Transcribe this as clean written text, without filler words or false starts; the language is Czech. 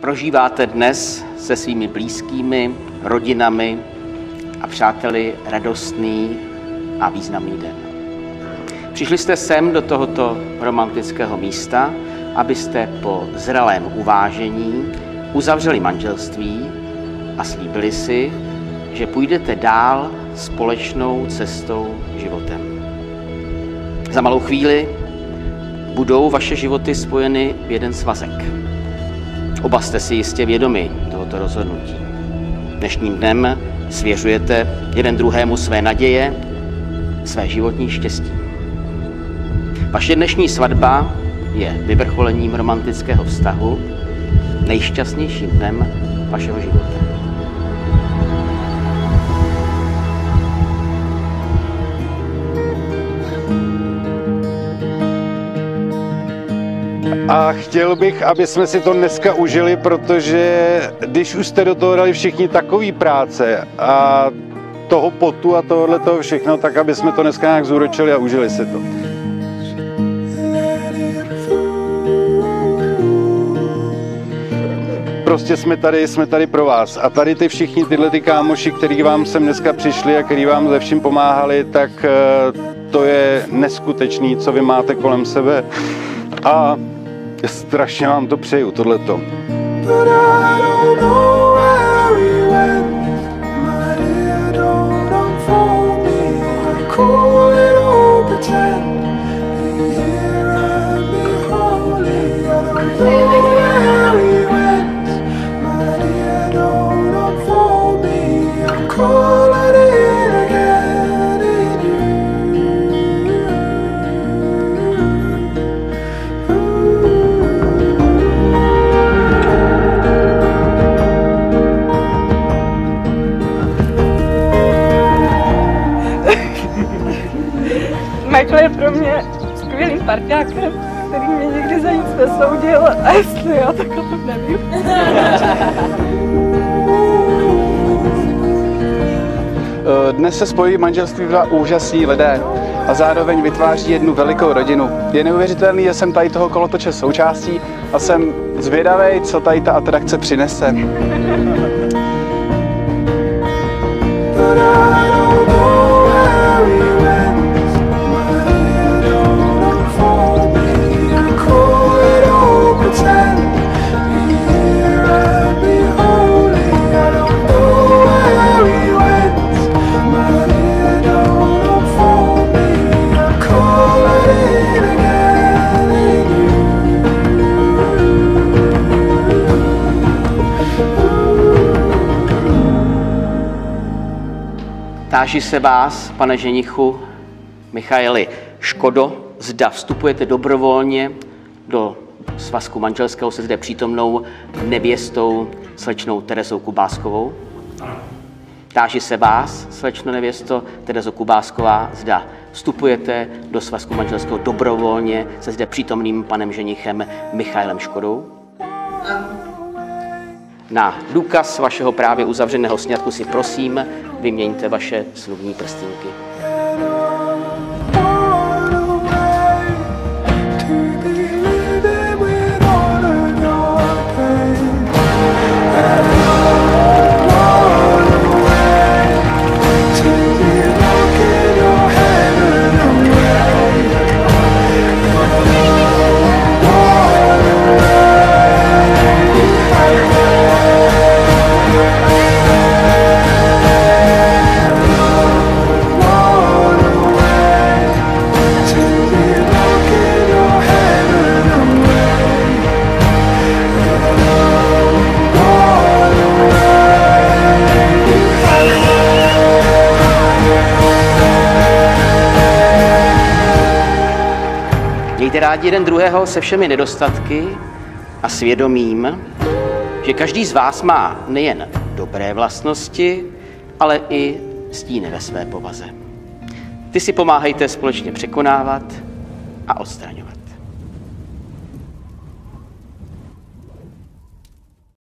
prožíváte dnes se svými blízkými, rodinami a přáteli radostný a významný den. Přišli jste sem do tohoto romantického místa, abyste po zralém uvážení uzavřeli manželství a slíbili si, že půjdete dál společnou cestou životem. Za malou chvíli budou vaše životy spojeny v jeden svazek. Oba jste si jistě vědomi tohoto rozhodnutí. Dnešním dnem svěřujete jeden druhému své naděje, své životní štěstí. Vaše dnešní svatba je vyvrcholením romantického vztahu, nejšťastnějším dnem vašeho života. A chtěl bych, aby jsme si to dneska užili, protože když už jste do toho dali všichni takový práce a toho potu a toho všechno, tak aby jsme to dneska nějak zúročili a užili si to. Prostě jsme tady pro vás. A tady tyhle kámoši, který vám sem dneska přišli a který vám ze vším pomáhali, tak to je neskutečný, co vy máte kolem sebe. A strašně vám to přeju, tohleto. Michael je pro mě skvělým parťákem, který mě někdy za nic nesoudil a jestli já, tak o tom nevím. Dnes se spojí manželství dva úžasní lidé a zároveň vytváří jednu velikou rodinu. Je neuvěřitelný, že jsem tady toho kolotoče součástí a jsem zvědavý, co tady ta atrakce přinese. Táži se vás, pane ženichu Michaeli Škodo, zda vstupujete dobrovolně do svazku manželského se zde přítomnou nevěstou slečnou Terezou Kubáskovou. Táži se vás, slečno nevěsto Terezo Kubásková, zda vstupujete do svazku manželského dobrovolně se zde přítomným panem ženichem Michaelem Škodou. Na důkaz vašeho právě uzavřeného sňatku si prosím vyměňte vaše smluvní prstínky. Mějte rádi jeden druhého se všemi nedostatky a svědomím, že každý z vás má nejen dobré vlastnosti, ale i stíny ve své povaze. Ty si pomáhejte společně překonávat a odstraňovat.